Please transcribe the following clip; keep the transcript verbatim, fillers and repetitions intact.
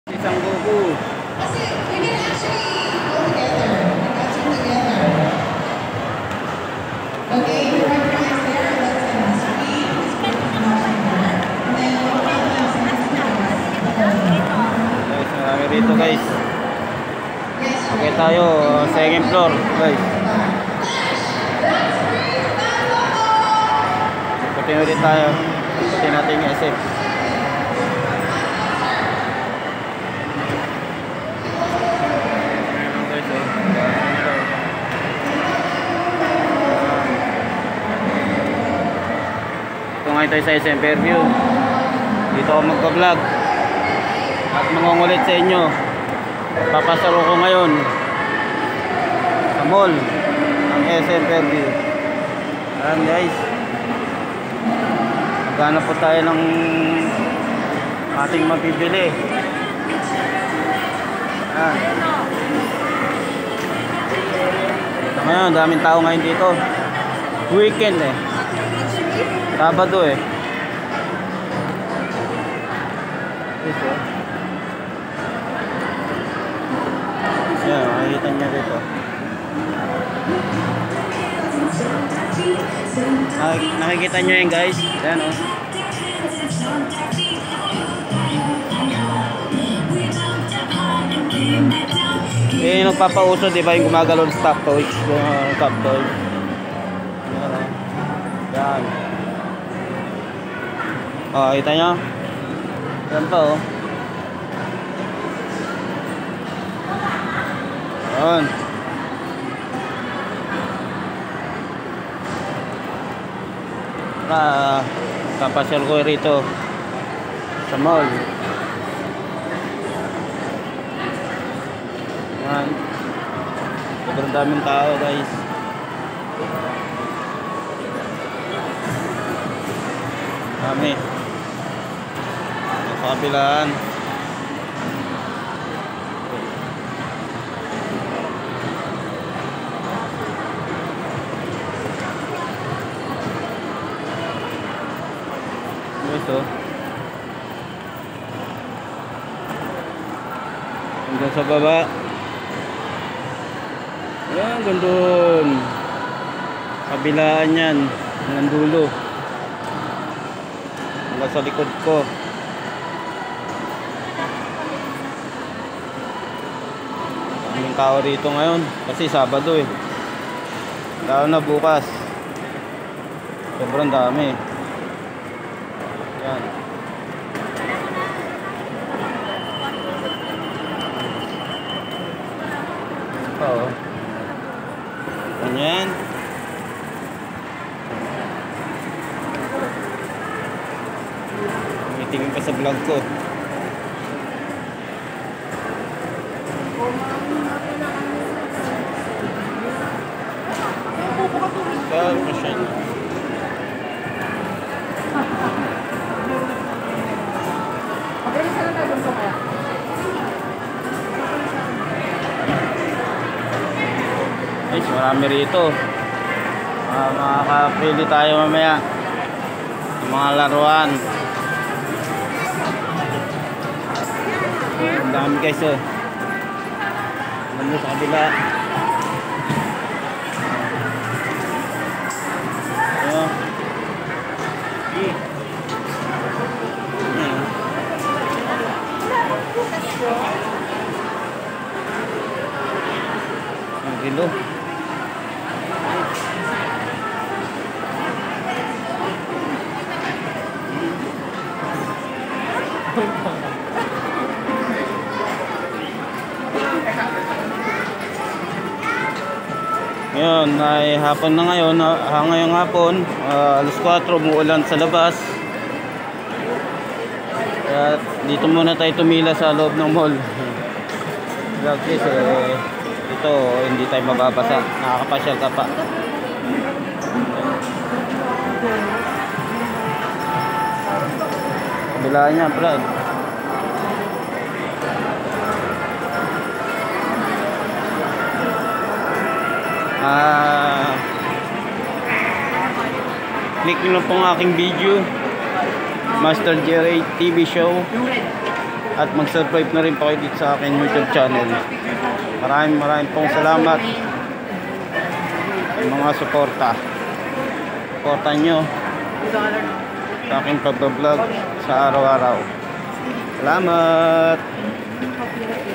Isang buko. Kasi we can actually go together. We got to together. Okay, your friends there, let's get us read. Let's put the motion there. And then we'll have them send us Guys, marami rito guys. Yes, Okay tayo, uh, second floor guys. Pati ulit tayo. Pati natin yung S F. Ito ngayon tayo sa S M Fairview. Dito ako magpa-vlog at mangungulit sa inyo. Papasaro ko ngayon sa mall ng S M Fairview. Ayan guys, maghanap po tayo ng ating mabibili. Ayan. Ito ngayon, daming tao ngayon dito. Weekend eh, Sabado eh. Dito. Ayan, makikita niya dito. Nakikita nyo yun guys. Ayan o. Eh, yung nagpapauso, di ba yung gumagalaw ng stop toys? Uh, stop toys. Ayan o. Ayan. O, kita nyo? Ayan pa o. Ayan. Uh, kapasyal ko rito sa mall. Yan. Sobrang daming tao guys. Dami. Sa kabilaan. Ito hanggang sa baba. Ayan, gandun kabilaan yan hanggang dulo hanggang sa likod ko. Daming tao rito ngayon kasi Sabado eh, lalo na bukas sobrang dami. Yan. Ito oh. Ganyan. Tingin pa sa vlog ko. Saan pa siya? Guys, marami rito. Uh, makakapili tayo mamaya ng mga laruan. Ang dami guys oh. Nandun sa kabila. Ayan. Ang rilo. Ngayon ay hapon na ngayon, uh, ngayong hapon uh, alas kwatro, umuulan sa labas. Kaya dito muna tayo tumila sa loob ng mall. Kasi eh, ito hindi tayo mababasa, nakakapasyal ka pa. Kabila niya Brad. Ah, click nyo lang po ang aking video, Master Jerry T V Show. At mag-subscribe na rin po kayo dito sa aking YouTube channel. Maraming maraming pong salamat sa mga suporta. Suporta nyo sa aking pagbablog sa araw-araw. Salamat!